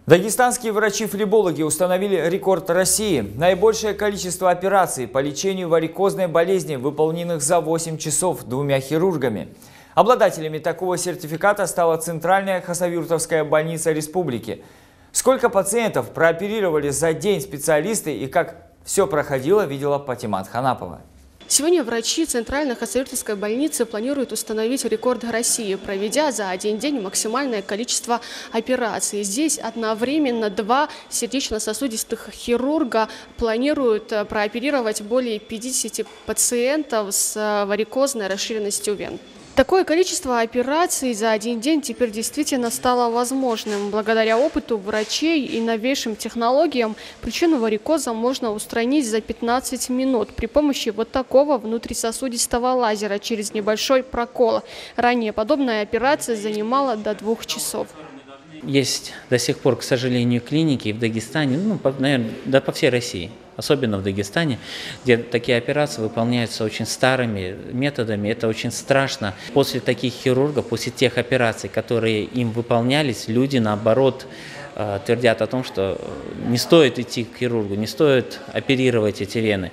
Дагестанские врачи-флебологи установили рекорд России. Наибольшее количество операций по лечению варикозной болезни, выполненных за 8 часов двумя хирургами. Обладателями такого сертификата стала Центральная Хасавюртовская больница республики. Сколько пациентов прооперировали за день специалисты и как все проходило, видела Патимат Ханапова. Сегодня врачи Центральной Хасавюртовской больницы планируют установить рекорд России, проведя за один день максимальное количество операций. Здесь одновременно 2 сердечно-сосудистых хирурга планируют прооперировать более 50 пациентов с варикозной расширенностью вен. Такое количество операций за один день теперь действительно стало возможным. Благодаря опыту врачей и новейшим технологиям причину варикоза можно устранить за 15 минут при помощи вот такого внутрисосудистого лазера через небольшой прокол. Ранее подобная операция занимала до 2 часов. Есть до сих пор, к сожалению, клиники в Дагестане, наверное, да по всей России, особенно в Дагестане, где такие операции выполняются очень старыми методами. Это очень страшно. После таких хирургов, после тех операций, которые им выполнялись, люди, наоборот, твердят о том, что не стоит идти к хирургу, не стоит оперировать эти вены.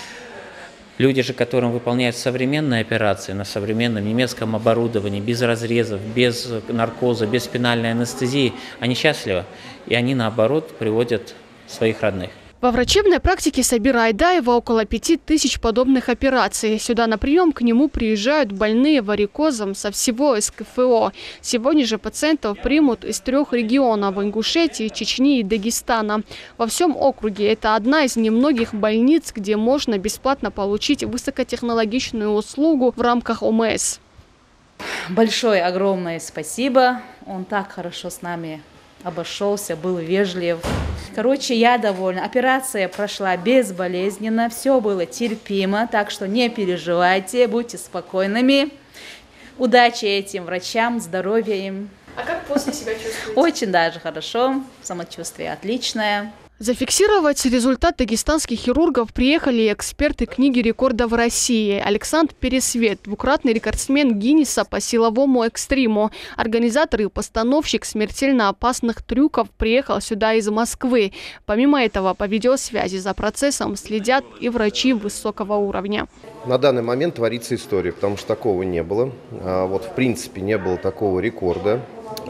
Люди же, которым выполняют современные операции на современном немецком оборудовании, без разрезов, без наркоза, без спинальной анестезии, они счастливы, и они, наоборот, приводят своих родных. Во врачебной практике Сабира Айдаева около 5000 подобных операций. Сюда на прием к нему приезжают больные варикозом со всего СКФО. Сегодня же пациентов примут из 3 регионов – Ингушетии, Чечни и Дагестана. Во всем округе это одна из немногих больниц, где можно бесплатно получить высокотехнологичную услугу в рамках ОМС. Большое, огромное спасибо. Он так хорошо с нами обошелся, был вежлив. Короче, я довольна. Операция прошла безболезненно, все было терпимо, так что не переживайте, будьте спокойными. Удачи этим врачам, здоровья им. А как после себя чувствуете? Очень даже хорошо, самочувствие отличное. Зафиксировать результат дагестанских хирургов приехали эксперты книги рекордов России. Александр Пересвет, двукратный рекордсмен Гиннесса по силовому экстриму. Организатор и постановщик смертельно опасных трюков приехал сюда из Москвы. Помимо этого, по видеосвязи за процессом следят и врачи высокого уровня. На данный момент творится история, потому что такого не было. В принципе, не было такого рекорда.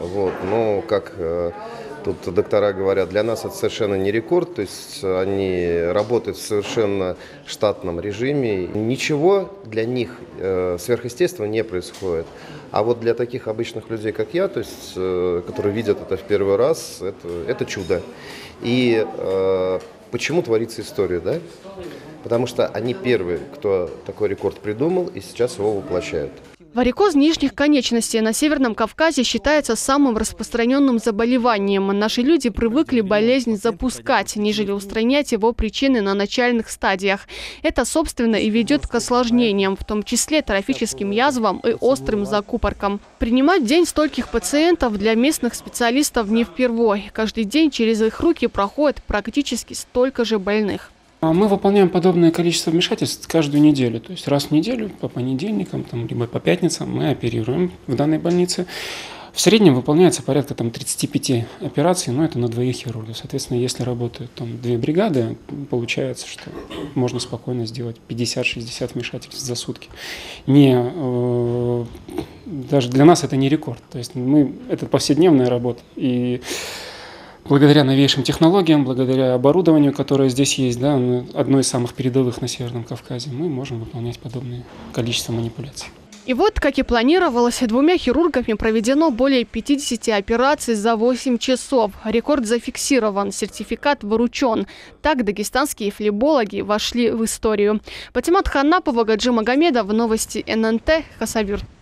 Но как тут доктора говорят, для нас это совершенно не рекорд, то есть они работают в совершенно штатном режиме. Ничего для них сверхъестественного не происходит. А вот для таких обычных людей, как я, то есть, которые видят это в первый раз, это чудо. И почему творится история, да? Потому что они первые, кто такой рекорд придумал, и сейчас его воплощают. Варикоз нижних конечностей на Северном Кавказе считается самым распространенным заболеванием. Наши люди привыкли болезнь запускать, нежели устранять его причины на начальных стадиях. Это, собственно, и ведет к осложнениям, в том числе трофическим язвам и острым закупоркам. Принимать в день стольких пациентов для местных специалистов не впервой. Каждый день через их руки проходит практически столько же больных. Мы выполняем подобное количество вмешательств каждую неделю. То есть раз в неделю, по понедельникам, либо по пятницам мы оперируем в данной больнице. В среднем выполняется порядка 35 операций, но это на 2 хирургов. Соответственно, если работают 2 бригады, получается, что можно спокойно сделать 50-60 вмешательств за сутки. Даже для нас это не рекорд. То есть это повседневная работа. И благодаря новейшим технологиям, благодаря оборудованию, которое здесь есть, одно из самых передовых на Северном Кавказе, мы можем выполнять подобное количество манипуляций. И вот, как и планировалось, 2 хирургами проведено более 50 операций за 8 часов. Рекорд зафиксирован, сертификат вручен. Так дагестанские флебологи вошли в историю. Патимат Ханапова, Гаджи Магомедов, новости ННТ, Хасавюрт.